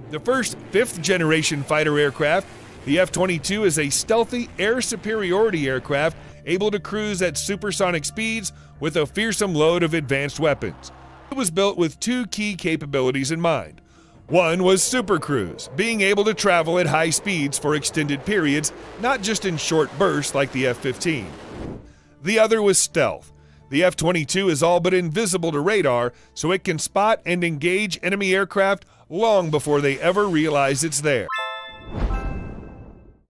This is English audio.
The first fifth-generation fighter aircraft, the F-22 is a stealthy air superiority aircraft able to cruise at supersonic speeds with a fearsome load of advanced weapons. It was built with two key capabilities in mind. One was supercruise, being able to travel at high speeds for extended periods, not just in short bursts like the F-15. The other was stealth. The F-22 is all but invisible to radar, so it can spot and engage enemy aircraft long before they ever realize it's there.